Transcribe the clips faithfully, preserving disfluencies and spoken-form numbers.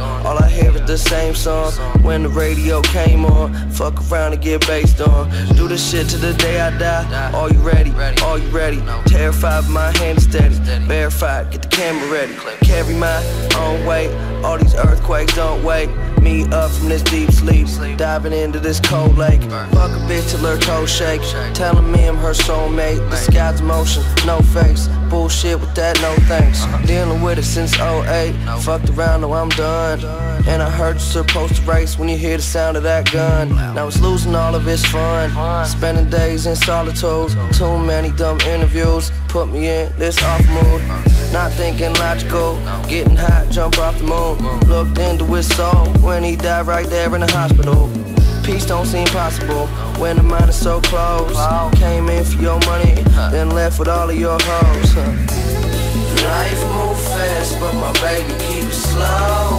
All I hear is the same song when the radio came on. Fuck around and get based on. Do this shit till the day I die. Are you ready? Are you ready? Terrified, but my hand is steady. Verified, get the camera ready. Carry my own weight. All these earthquakes don't wake me up from this deep sleep. Diving into this cold lake. Fuck a bitch till her toes shake. Telling me I'm her soulmate. The sky's motion, no face. Bullshit with that, no thanks. Dealing with it since oh eight. Fucked around, no I'm done. And I heard you're supposed to race when you hear the sound of that gun. Now it's losing all of its fun. Spending days in solitude. Too many dumb interviews put me in this off mood. Not thinking logical. Getting hot, jump off the moon. Looked into his soul when he died right there in the hospital. Peace don't seem possible when the mind is so close. Came in for your money, then left with all of your hoes. Life move fast, but my baby keep it slow.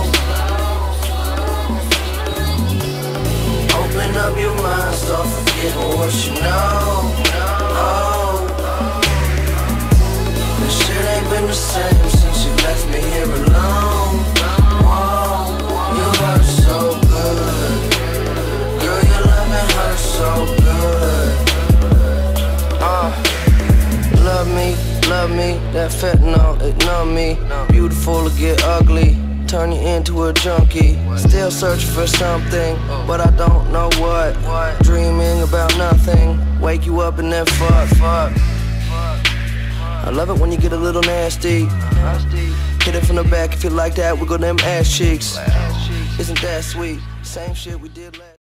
Open up your mind, start forgetting what you know. Oh, this shit ain't been the same since you left me here alone. Oh, you hurt so good. Girl, your loving hurts so good. Uh, love me, love me, that fentanyl, it numb me. Beautiful to get ugly, turn you into a junkie. Still searching for something, but I don't know what. Dreaming about nothing, wake you up and then fuck, fuck. I love it when you get a little nasty. Hit it from the back if you like that, wiggle them ass cheeks. Isn't that sweet? Same shit we did last